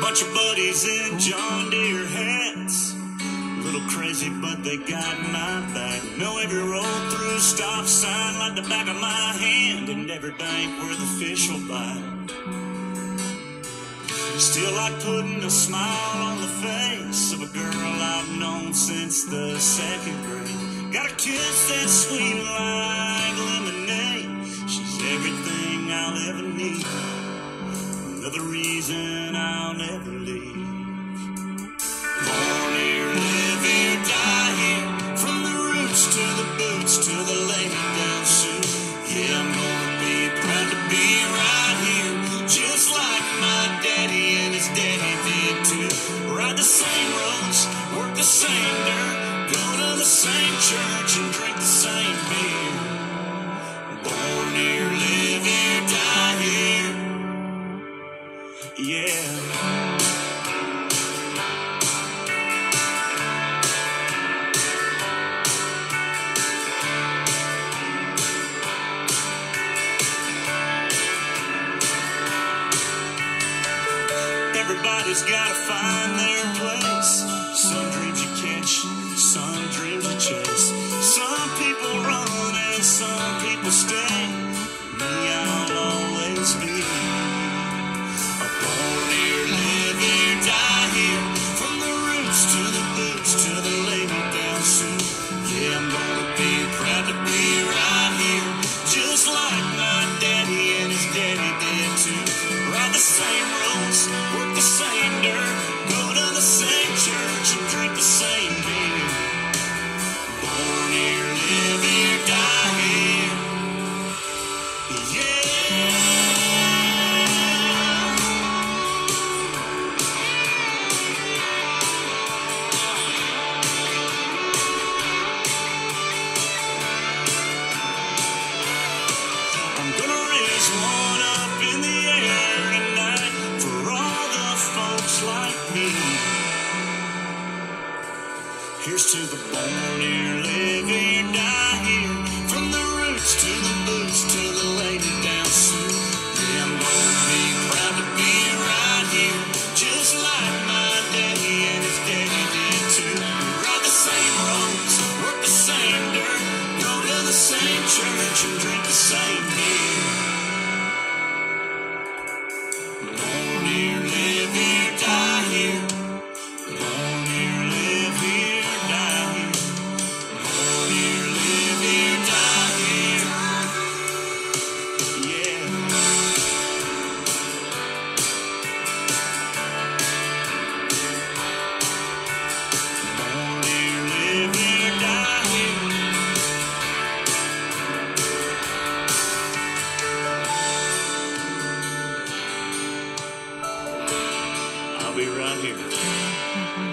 Bunch of buddies in John Deere hats, a little crazy but they got my back. Know every roll through stop sign like the back of my hand, and every bank where the fish will bite. Still like putting a smile on the face of a girl I've known since the second grade. Got a kiss that's sweet like lemonade. She's everything I'll ever need, another reason I'll never leave. Born here, live here, die here, from the roots to the boots to the laying down suit. Yeah, I'm gonna be proud to be right here, just like my daddy and his daddy did too. Ride the same roads, work the same dirt, go to the same church and drink the same beer. Born here, live here, die here. Yeah. Everybody's gotta find their place. Some dreams you catch, some dreams you chase. Some people run and some people stay. Me, I'll always be a born here, live here, die here, from the roots to the boots to the laid down suit. Yeah, I'm gonna be proud to be right here, just like my daddy and his daddy did too. Ride the same roads, work the same dirt, go to the same church and drink the same beer. Born here, live here, die here. Yeah. I'm gonna raise one up in the air tonight for all the folks like me. Here's to the born here, live here, die here, from the roots to the boots to the laid down suit. Yeah, I'm gonna be proud to be right here, just like my daddy and his daddy did too. Ride the same roads, work the same dirt, go to the same church and drink the same beer. Born here, live here, die here. Born here, live here, die here. Born here, live here, die here. Yeah. Born here, live here, die here. I'll be right here.